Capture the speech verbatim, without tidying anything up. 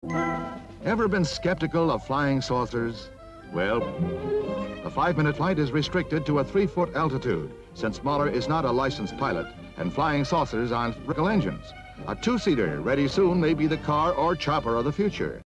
Ever been skeptical of flying saucers? Well, a five-minute flight is restricted to a three-foot altitude, since Moller is not a licensed pilot, and flying saucers aren't real engines. A two-seater ready soon may be the car or chopper of the future.